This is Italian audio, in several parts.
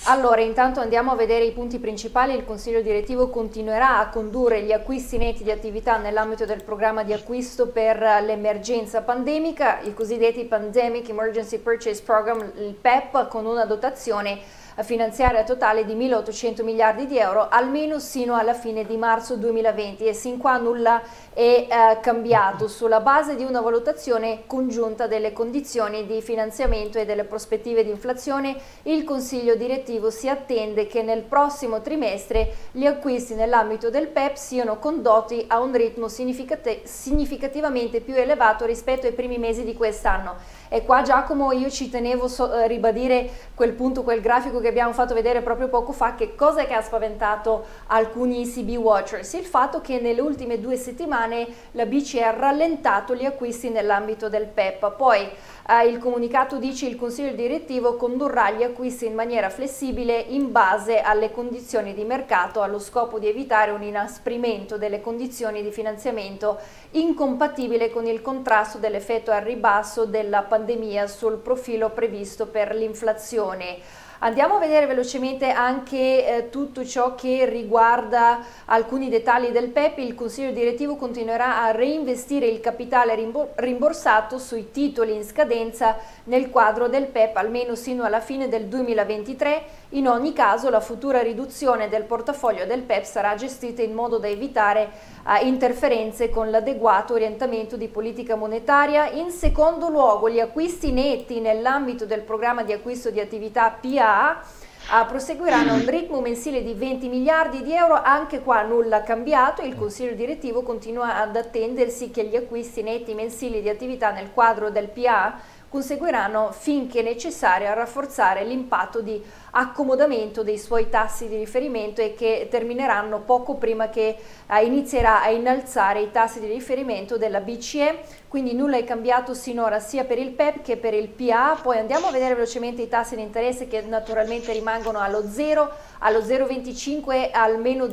Allora, intanto andiamo a vedere i punti principali. Il Consiglio direttivo continuerà a condurre gli acquisti netti di attività nell'ambito del programma di acquisto per l'emergenza pandemica, i cosiddetti Pandemic Emergency Purchase Program, il PEP, con una dotazione finanziaria totale di 1.800 miliardi di euro, almeno sino alla fine di marzo 2020, e sin qua nulla è cambiato. Sulla base di una valutazione congiunta delle condizioni di finanziamento e delle prospettive di inflazione, il Consiglio direttivo si attende che nel prossimo trimestre gli acquisti nell'ambito del PEP siano condotti a un ritmo significativamente più elevato rispetto ai primi mesi di quest'anno. E qua, Giacomo, io ci tenevo a ribadire quel punto, quel grafico che abbiamo fatto vedere proprio poco fa. Che cosa è che ha spaventato alcuni ECB watchers? Il fatto che nelle ultime 2 settimane la BCE ha rallentato gli acquisti nell'ambito del PEP. Poi il comunicato dice: il Consiglio direttivo condurrà gli acquisti in maniera flessibile in base alle condizioni di mercato, allo scopo di evitare un inasprimento delle condizioni di finanziamento incompatibile con il contrasto dell'effetto al ribasso della pandemia sul profilo previsto per l'inflazione. Andiamo a vedere velocemente anche tutto ciò che riguarda alcuni dettagli del PEP. Il Consiglio direttivo continuerà a reinvestire il capitale rimborsato sui titoli in scadenza nel quadro del PEP almeno sino alla fine del 2023. In ogni caso la futura riduzione del portafoglio del PEP sarà gestita in modo da evitare interferenze con l'adeguato orientamento di politica monetaria. In secondo luogo, gli acquisti netti nell'ambito del programma di acquisto di attività PA proseguiranno a un ritmo mensile di 20 miliardi di euro. Anche qua nulla cambiato. Il Consiglio direttivo continua ad attendersi che gli acquisti netti mensili di attività nel quadro del PA conseguiranno, finché necessario, a rafforzare l'impatto di accomodamento dei suoi tassi di riferimento, e che termineranno poco prima che inizierà a innalzare i tassi di riferimento della BCE. Quindi nulla è cambiato sinora sia per il PEP che per il PA. Poi andiamo a vedere velocemente i tassi di interesse, che naturalmente rimangono allo 0, allo 0,25, al meno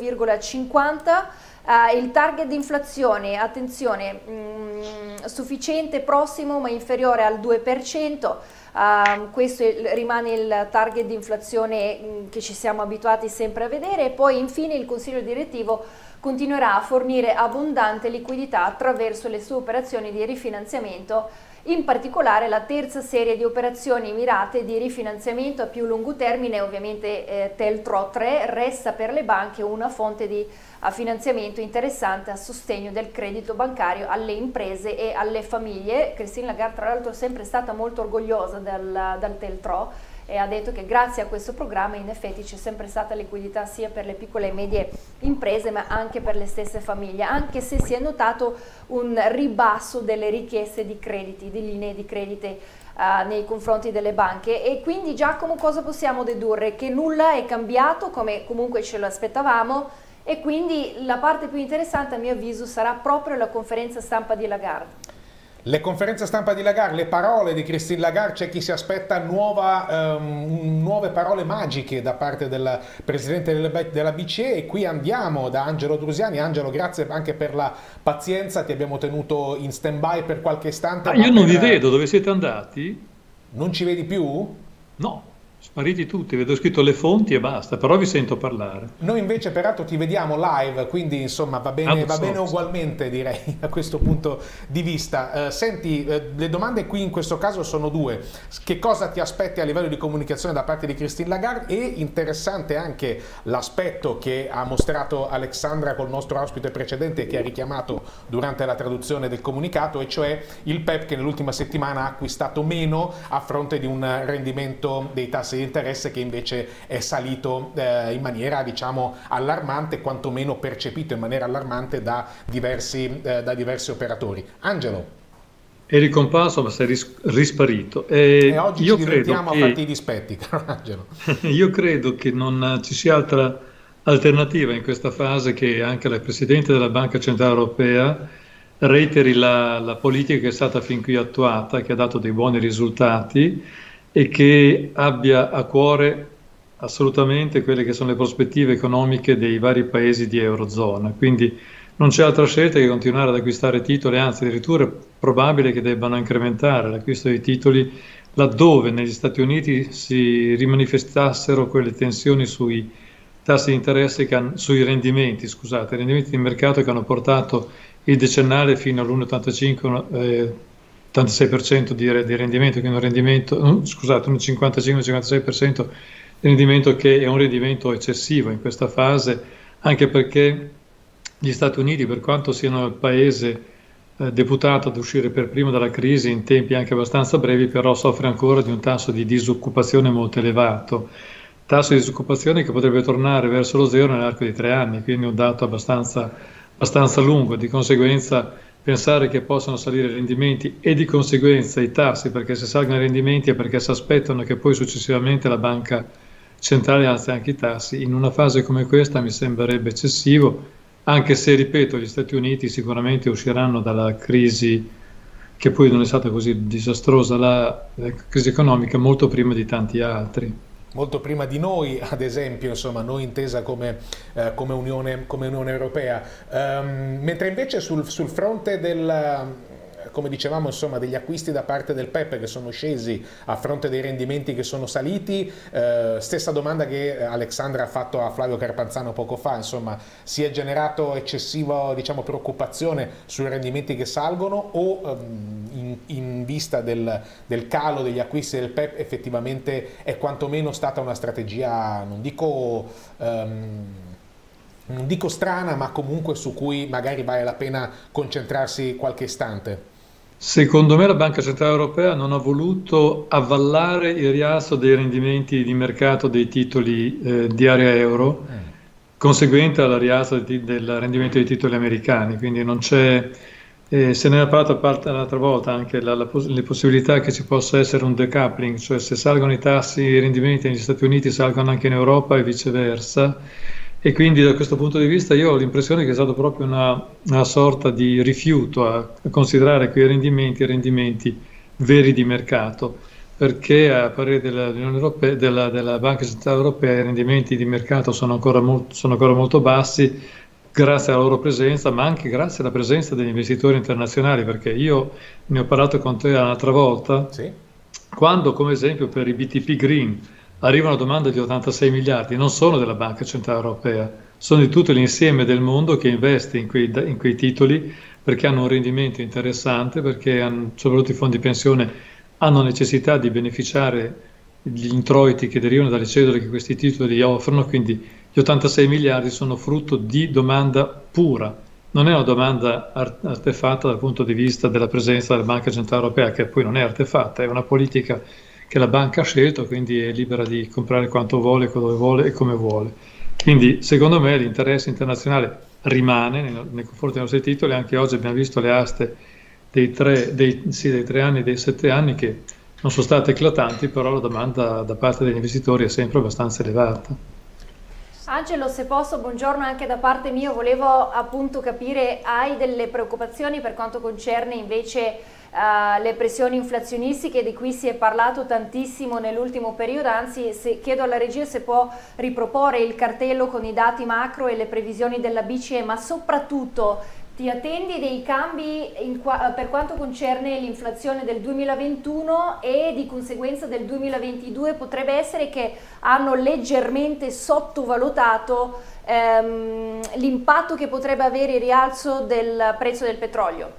0,50. Il target di inflazione, attenzione, sufficiente, prossimo ma inferiore al 2%. Questo rimane il target di inflazione che ci siamo abituati sempre a vedere. E poi infine il Consiglio direttivo continuerà a fornire abbondante liquidità attraverso le sue operazioni di rifinanziamento. In particolare la terza serie di operazioni mirate di rifinanziamento a più lungo termine, ovviamente TLTRO 3, resta per le banche una fonte di finanziamento interessante a sostegno del credito bancario alle imprese e alle famiglie. Christine Lagarde, tra l'altro, è sempre stata molto orgogliosa dal TLTRO e ha detto che grazie a questo programma in effetti c'è sempre stata liquidità sia per le piccole e medie imprese ma anche per le stesse famiglie, anche se si è notato un ribasso delle richieste di crediti, di linee di credito nei confronti delle banche. E quindi, Giacomo, cosa possiamo dedurre? Che nulla è cambiato, come comunque ce lo aspettavamo, e quindi la parte più interessante a mio avviso sarà proprio la conferenza stampa di Lagarde. Le conferenze stampa di Lagarde, le parole di Christine Lagarde. C'è chi si aspetta nuove parole magiche da parte del Presidente della BCE, e qui andiamo da Angelo Drusiani. Angelo, grazie anche per la pazienza, ti abbiamo tenuto in stand-by per qualche istante. Io non vi vedo, dove siete andati? Non ci vedi più? No. Spariti tutti, vedo scritto le fonti e basta, però vi sento parlare. Noi invece peraltro ti vediamo live, quindi insomma va bene ugualmente, direi, da questo punto di vista. Senti, le domande qui in questo caso sono due. Che cosa ti aspetti a livello di comunicazione da parte di Christine Lagarde? E interessante anche l'aspetto che ha mostrato Alexandra col nostro ospite precedente, che ha richiamato durante la traduzione del comunicato, e cioè il PEP che nell'ultima settimana ha acquistato meno a fronte di un rendimento dei tassi di interesse che invece è salito in maniera, diciamo, allarmante, quantomeno percepito in maniera allarmante da diversi operatori. Angelo. È ricomparso, ma sei risparito. E oggi ci divertiamo a farti i dispetti, caro Angelo. Io credo che non ci sia altra alternativa in questa fase che anche la Presidente della Banca Centrale Europea reiteri la politica che è stata fin qui attuata, che ha dato dei buoni risultati, e che abbia a cuore assolutamente quelle che sono le prospettive economiche dei vari paesi di Eurozona. Quindi non c'è altra scelta che continuare ad acquistare titoli, anzi addirittura è probabile che debbano incrementare l'acquisto dei titoli laddove negli Stati Uniti si rimanifestassero quelle tensioni sui tassi di interesse, sui rendimenti, scusate, rendimenti di mercato che hanno portato il decennale fino all'1,85, 86% di rendimento, quindi un rendimento, scusate, un 55-56% di rendimento, che è un rendimento eccessivo in questa fase, anche perché gli Stati Uniti, per quanto siano il paese deputato ad uscire per primo dalla crisi in tempi anche abbastanza brevi, però soffre ancora di un tasso di disoccupazione molto elevato, tasso di disoccupazione che potrebbe tornare verso lo zero nell'arco di 3 anni, quindi un dato abbastanza lungo. Di conseguenza pensare che possano salire i rendimenti e di conseguenza i tassi, perché se salgono i rendimenti è perché si aspettano che poi successivamente la banca centrale alzi anche i tassi, in una fase come questa mi sembrerebbe eccessivo, anche se, ripeto, gli Stati Uniti sicuramente usciranno dalla crisi, che poi non è stata così disastrosa, la crisi economica, molto prima di tanti altri. Molto prima di noi, ad esempio, insomma, noi intesa come Unione Europea. Mentre invece sul fronte come dicevamo, insomma, degli acquisti da parte del Pepe che sono scesi a fronte dei rendimenti che sono saliti, stessa domanda che Alexandra ha fatto a Flavio Carpanzano poco fa, insomma, si è generato eccessiva, diciamo, preoccupazione sui rendimenti che salgono o in vista del calo degli acquisti del Pep effettivamente è quantomeno stata una strategia, non dico strana, ma comunque su cui magari vale la pena concentrarsi qualche istante? Secondo me la Banca Centrale Europea non ha voluto avvallare il rialzo dei rendimenti di mercato dei titoli di area euro, conseguente al rialzo del rendimento dei titoli americani, quindi non c'è, se ne era parlato l'altra volta anche le possibilità che ci possa essere un decoupling, cioè se salgono i tassi, i rendimenti negli Stati Uniti salgono anche in Europa e viceversa. E quindi da questo punto di vista io ho l'impressione che è stato proprio una sorta di rifiuto a considerare quei rendimenti veri di mercato, perché a parere dell'Unione Europea, della Banca Centrale Europea, i rendimenti di mercato sono ancora molto bassi, grazie alla loro presenza, ma anche grazie alla presenza degli investitori internazionali, perché io ne ho parlato con te un'altra volta, sì. Quando, come esempio, per i BTP Green arriva una domanda di 86 miliardi, non sono della Banca Centrale Europea, sono di tutto l'insieme del mondo che investe in quei titoli perché hanno un rendimento interessante, perché soprattutto i fondi pensione hanno necessità di beneficiare degli introiti che derivano dalle cedole che questi titoli offrono, quindi gli 86 miliardi sono frutto di domanda pura, non è una domanda artefatta dal punto di vista della presenza della Banca Centrale Europea, che poi non è artefatta, è una politica che la banca ha scelto, quindi è libera di comprare quanto vuole, dove vuole e come vuole. Quindi secondo me l'interesse internazionale rimane nei confronti dei nostri titoli. Anche oggi abbiamo visto le aste dei 3 anni e dei 7 anni che non sono state eclatanti, però la domanda da parte degli investitori è sempre abbastanza elevata. Angelo, se posso, buongiorno anche da parte mia, volevo appunto capire, hai delle preoccupazioni per quanto concerne invece le pressioni inflazionistiche di cui si è parlato tantissimo nell'ultimo periodo, anzi chiedo alla regia se può riproporre il cartello con i dati macro e le previsioni della BCE, ma soprattutto ti attendi dei cambi per quanto concerne l'inflazione del 2021 e di conseguenza del 2022? Potrebbe essere che hanno leggermente sottovalutato l'impatto che potrebbe avere il rialzo del prezzo del petrolio.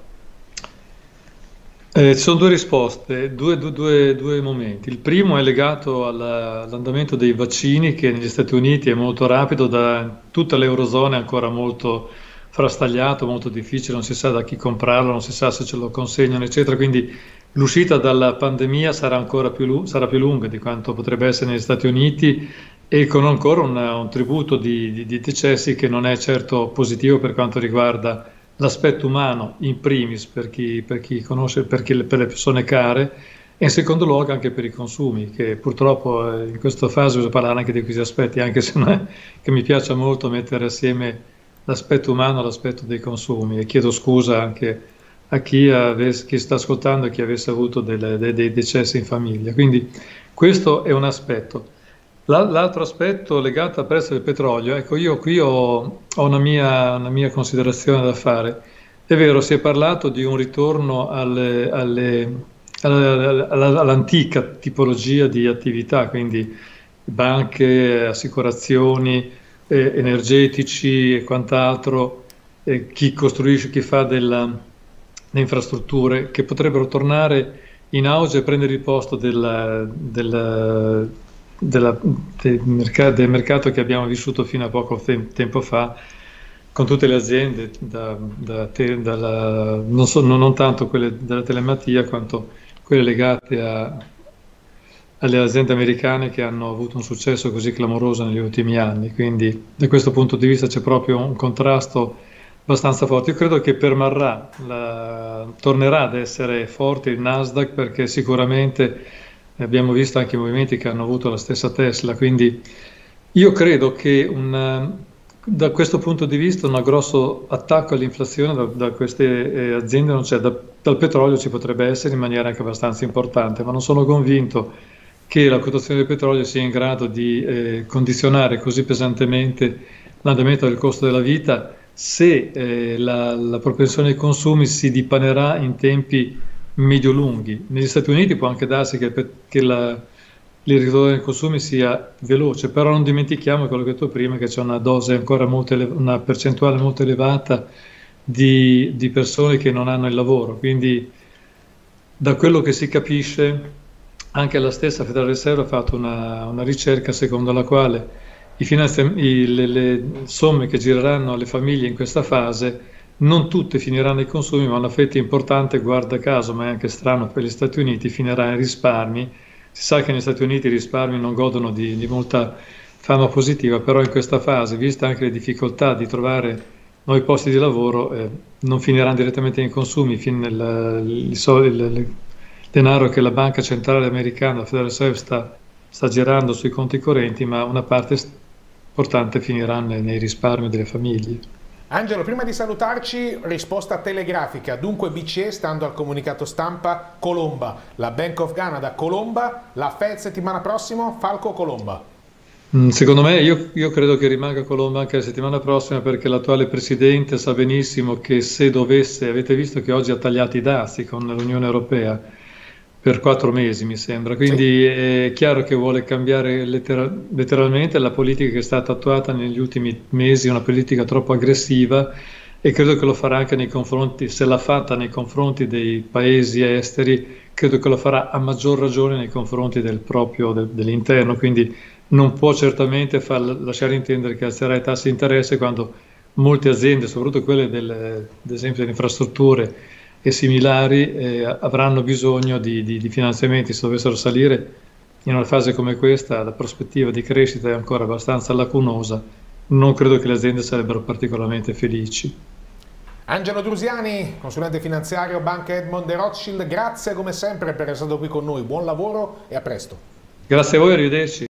Ci sono due risposte, due momenti. Il primo è legato all'andamento dei vaccini, che negli Stati Uniti è molto rapido, da tutta l'Eurozona è ancora molto frastagliato, molto difficile, non si sa da chi comprarlo, non si sa se ce lo consegnano, eccetera. Quindi l'uscita dalla pandemia sarà più lunga di quanto potrebbe essere negli Stati Uniti, e con ancora un tributo di decessi che non è certo positivo per quanto riguarda l'aspetto umano in primis per chi conosce, per le persone care, e in secondo luogo anche per i consumi, che purtroppo in questa fase bisogna parlare anche di questi aspetti, anche se non è che mi piaccia molto mettere assieme l'aspetto umano all'aspetto dei consumi, e chiedo scusa anche a chi sta ascoltando e chi avesse avuto dei decessi in famiglia. Quindi questo è un aspetto. L'altro aspetto legato al prezzo del petrolio, ecco, io qui ho una mia considerazione da fare. È vero, si è parlato di un ritorno alle all'antica tipologia di attività, quindi banche, assicurazioni, energetici e quant'altro, chi costruisce, chi fa delle infrastrutture, che potrebbero tornare in auge e prendere il posto del mercato che abbiamo vissuto fino a poco tempo fa, con tutte le aziende, non tanto quelle della telematia quanto quelle legate alle aziende americane che hanno avuto un successo così clamoroso negli ultimi anni. Quindi da questo punto di vista c'è proprio un contrasto abbastanza forte. Io credo che tornerà ad essere forte il Nasdaq, perché sicuramente abbiamo visto anche i movimenti che hanno avuto la stessa Tesla, quindi io credo che da questo punto di vista un grosso attacco all'inflazione da queste aziende non c'è. Dal petrolio ci potrebbe essere in maniera anche abbastanza importante, ma non sono convinto che la quotazione del petrolio sia in grado di condizionare così pesantemente l'andamento del costo della vita, se la propensione ai consumi si dipanerà in tempi medio-lunghi. Negli Stati Uniti può anche darsi che il ritorno dei consumi sia veloce, però non dimentichiamo quello che ho detto prima, che c'è una dose ancora una percentuale molto elevata di persone che non hanno il lavoro. Quindi da quello che si capisce, anche la stessa Federal Reserve ha fatto una ricerca secondo la quale le somme che gireranno alle famiglie in questa fase non tutte finiranno ai consumi, ma una fetta importante, guarda caso, ma è anche strano per gli Stati Uniti, finirà in risparmi. Si sa che negli Stati Uniti i risparmi non godono di molta fama positiva, però in questa fase, vista anche le difficoltà di trovare nuovi posti di lavoro, non finiranno direttamente nei consumi. Il denaro che la banca centrale americana, la Federal Reserve, sta girando sui conti correnti, ma una parte importante finirà nei risparmi delle famiglie. Angelo, prima di salutarci, risposta telegrafica. Dunque BCE, stando al comunicato stampa, Colomba. La Bank of Ghana da Colomba. La Fed settimana prossima, Falco o Colomba? Secondo me, io credo che rimanga Colomba anche la settimana prossima, perché l'attuale presidente sa benissimo che se dovesse, avete visto che oggi ha tagliato i dazi con l'Unione Europea per 4 mesi, mi sembra, quindi sì, è chiaro che vuole cambiare letteralmente la politica che è stata attuata negli ultimi mesi, una politica troppo aggressiva, e credo che lo farà anche nei confronti, se l'ha fatta nei confronti dei paesi esteri, credo che lo farà a maggior ragione nei confronti dell'interno, quindi non può certamente lasciare intendere che alzerà i tassi di interesse quando molte aziende, soprattutto quelle ad esempio delle infrastrutture e similari, avranno bisogno di finanziamenti. Se dovessero salire in una fase come questa, la prospettiva di crescita è ancora abbastanza lacunosa, non credo che le aziende sarebbero particolarmente felici. Angelo Drusiani, consulente finanziario Banca Edmond de Rothschild, grazie come sempre per essere stato qui con noi, buon lavoro e a presto. Grazie a voi, arrivederci.